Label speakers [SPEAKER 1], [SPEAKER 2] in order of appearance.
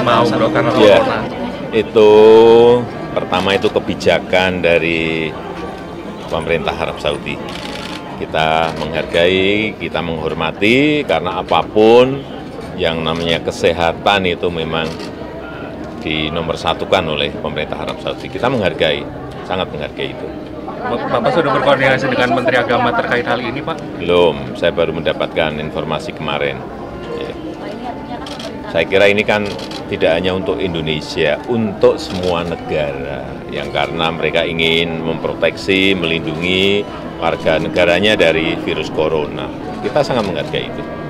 [SPEAKER 1] mau bro karena
[SPEAKER 2] Ya,
[SPEAKER 1] corona.
[SPEAKER 2] itu pertama itu kebijakan dari pemerintah Arab Saudi. Kita menghargai, kita menghormati karena apapun yang namanya kesehatan itu memang dinomorsatukan oleh pemerintah Arab Saudi. Kita menghargai, sangat menghargai itu.
[SPEAKER 1] Bapak sudah berkoordinasi dengan Menteri Agama terkait hal ini, Pak?
[SPEAKER 2] Belum, saya baru mendapatkan informasi kemarin. Ya. Saya kira ini kan tidak hanya untuk Indonesia, untuk semua negara yang karena mereka ingin memproteksi, melindungi warga negaranya dari virus corona. Kita sangat menghargai itu.